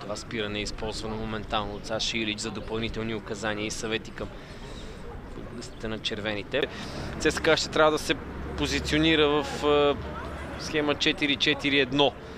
Това спиране е използвано моментално от Саши Илич за допълнителни указания и съвети към футболистите на червените. ЦСКА ще трябва да се позиционира в схема 4-4-1.